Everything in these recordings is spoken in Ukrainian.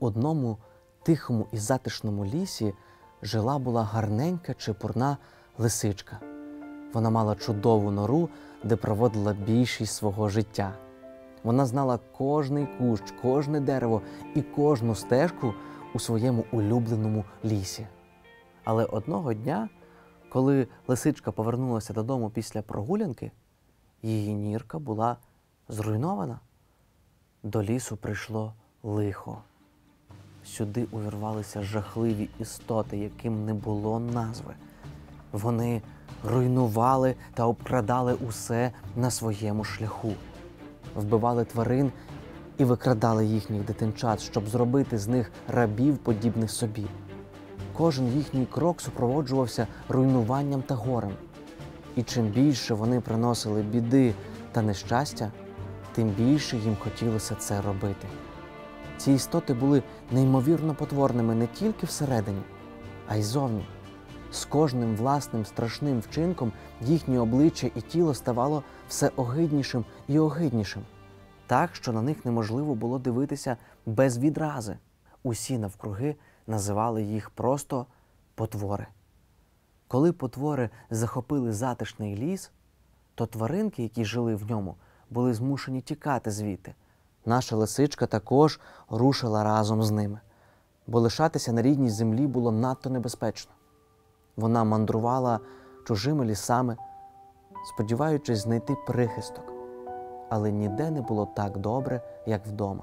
одному тихому і затишному лісі жила-була гарненька чепурна лисичка. Вона мала чудову нору, де проводила більшість свого життя. Вона знала кожний кущ, кожне дерево і кожну стежку у своєму улюбленому лісі. Але одного дня, коли лисичка повернулася додому після прогулянки, її нірка була зруйнована. До лісу прийшло лихо. Сюди увірвалися жахливі істоти, яким не було назви. Вони руйнували та обкрадали усе на своєму шляху. Вбивали тварин і викрадали їхніх дитинчат, щоб зробити з них рабів, подібних собі. Кожен їхній крок супроводжувався руйнуванням та горем. І чим більше вони приносили біди та нещастя, тим більше їм хотілося це робити. Ці істоти були неймовірно потворними не тільки всередині, а й зовні. З кожним власним страшним вчинком їхнє обличчя і тіло ставало все огиднішим і огиднішим. Так, що на них неможливо було дивитися без відрази. Усі навкруги називали їх просто потвори. Коли потвори захопили затишний ліс, то тваринки, які жили в ньому, були змушені тікати звідти. Наша лисичка також рушила разом з ними, бо лишатися на рідній землі було надто небезпечно. Вона мандрувала чужими лісами, сподіваючись знайти прихисток. Але ніде не було так добре, як вдома.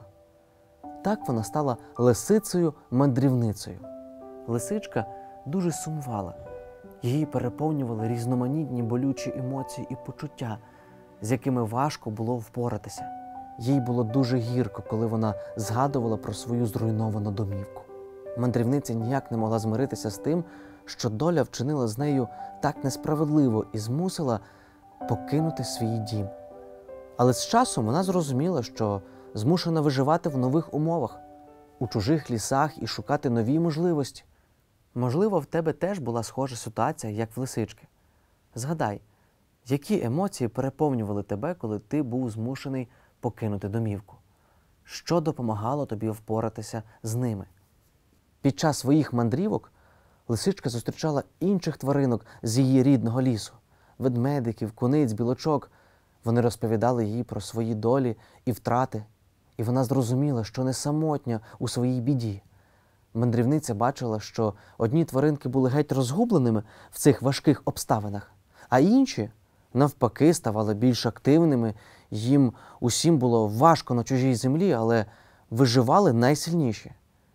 Так вона стала лисицею-мандрівницею. Лисичка дуже сумувала. Її переповнювали різноманітні болючі емоції і почуття, з якими важко було впоратися. Їй було дуже гірко, коли вона згадувала про свою зруйновану домівку. Мандрівниця ніяк не могла змиритися з тим, що доля вчинила з нею так несправедливо і змусила покинути свій дім. Але з часом вона зрозуміла, що змушена виживати в нових умовах, у чужих лісах і шукати нові можливості. Можливо, в тебе теж була схожа ситуація, як в лисички. Згадай, які емоції переповнювали тебе, коли ти був змушений покинути домівку? Що допомагало тобі впоратися з ними? Під час своїх мандрівок лисичка зустрічала інших тваринок з її рідного лісу – ведмедиків, куниць, білочок. Вони розповідали їй про свої долі і втрати, і вона зрозуміла, що не самотня у своїй біді. Мандрівниця бачила, що одні тваринки були геть розгубленими в цих важких обставинах, а інші, навпаки, ставали більш активними, їм усім було важко на чужій землі, але виживали найсильніші.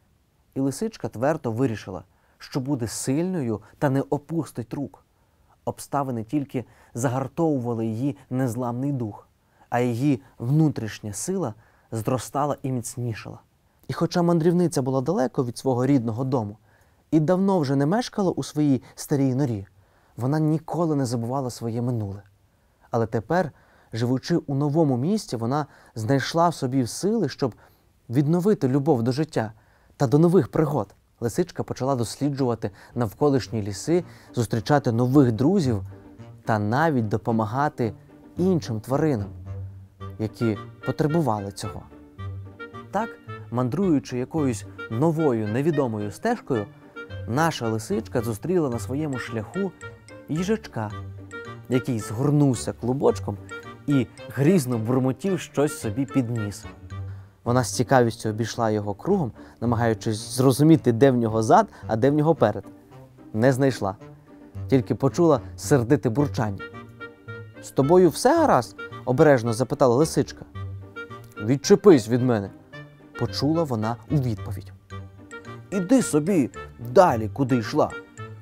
І лисичка твердо вирішила, що буде сильною та не опустить рук. Обставини тільки загартовували її незламний дух, а її внутрішня сила зростала і міцнішала. І хоча мандрівниця була далеко від свого рідного дому і давно вже не мешкала у своїй старій норі, вона ніколи не забувала своє минуле. Але тепер, живучи у новому місті, вона знайшла в собі сили, щоб відновити любов до життя та до нових пригод. Лисичка почала досліджувати навколишні ліси, зустрічати нових друзів та навіть допомагати іншим тваринам, які потребували цього. Так, мандруючи якоюсь новою невідомою стежкою, наша лисичка зустріла на своєму шляху їжачка, який згорнувся клубочком і грізно бурмотів щось собі під ніс. Вона з цікавістю обійшла його кругом, намагаючись зрозуміти, де в нього зад, а де в нього перед. Не знайшла. Тільки почула сердите бурчання. «З тобою все гаразд?» – обережно запитала лисичка. «Відчепись від мене!» – почула вона у відповідь. «Іди собі далі, куди йшла.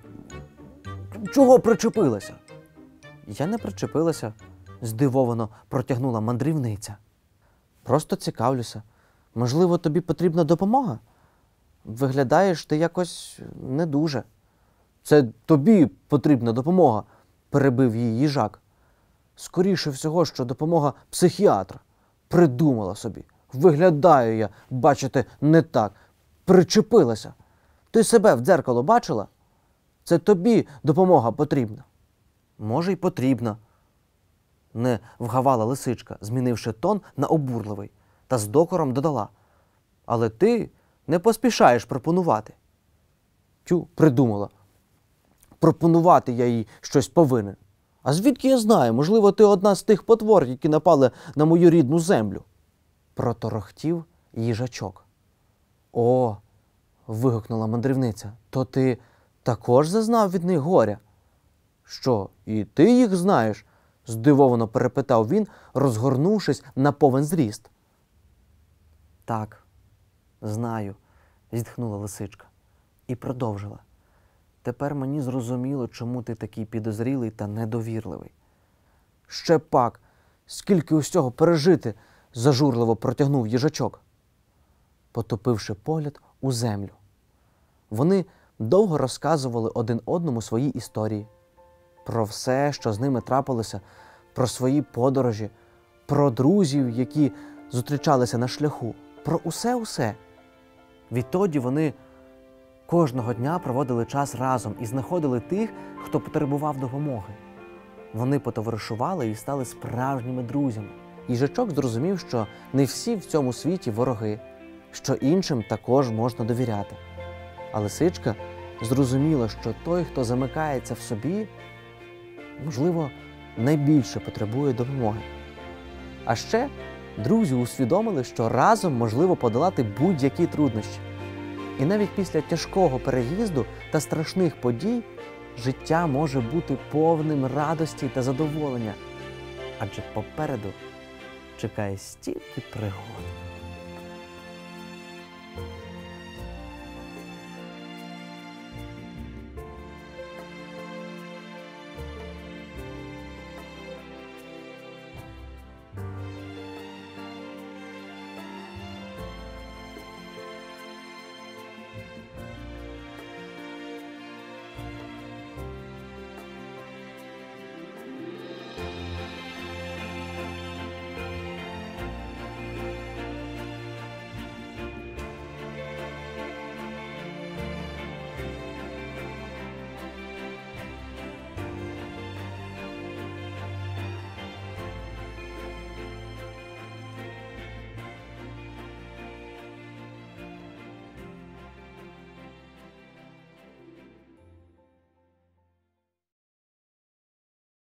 Чого причепилася?» «Я не причепилася», – здивовано протягнула мандрівниця. «Просто цікавлюся. Можливо, тобі потрібна допомога? Виглядаєш ти якось не дуже». «Це тобі потрібна допомога», – перебив її їжак. «Скоріше всього, що допомога психіатра. Придумала собі. Виглядаю я, бачите, не так. Причепилася. Ти себе в дзеркало бачила? Це тобі допомога потрібна». «Може, й потрібна», – не вгавала лисичка, змінивши тон на обурливий, та з докором додала. «Але ти не поспішаєш пропонувати? Тю, придумала. Пропонувати я їй щось повинен. А звідки я знаю? Можливо, ти одна з тих потвор, які напали на мою рідну землю. Проторохтів їжачок. О, вигукнула мандрівниця, то ти також зазнав від них горя? Що, і ти їх знаєш? Здивовано перепитав він, розгорнувшись на повен зріст. Так, знаю, зітхнула лисичка і продовжила. Тепер мені зрозуміло, чому ти такий підозрілий та недовірливий. Ще пак, скільки усього пережити, зажурливо протягнув їжачок, потопивши погляд у землю. Вони довго розказували один одному свої історії. Про все, що з ними трапилося, про свої подорожі, про друзів, які зустрічалися на шляху, про усе-усе. Відтоді вони кожного дня проводили час разом і знаходили тих, хто потребував допомоги. Вони потоваришували і стали справжніми друзями. Їжачок зрозумів, що не всі в цьому світі вороги, що іншим також можна довіряти. А лисичка зрозуміла, що той, хто замикається в собі, можливо, найбільше потребує допомоги. А ще друзі усвідомили, що разом можливо подолати будь-які труднощі. І навіть після тяжкого переїзду та страшних подій життя може бути повним радості та задоволення, адже попереду чекає стільки пригод.